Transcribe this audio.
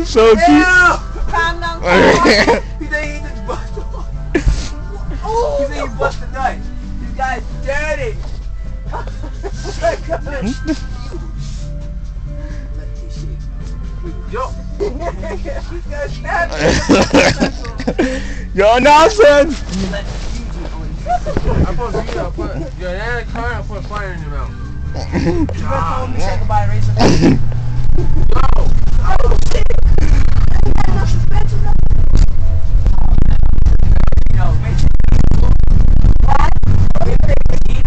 So cute. Calm down. He just busted. Oh, he said he busted a nut. This guy's dirty. Yo. This guy's nasty. Yo, nonsense. I put yo, that car, I put fire in your mouth. You better told me say goodbye, Razor. No. Oh shit! I got enough suspension.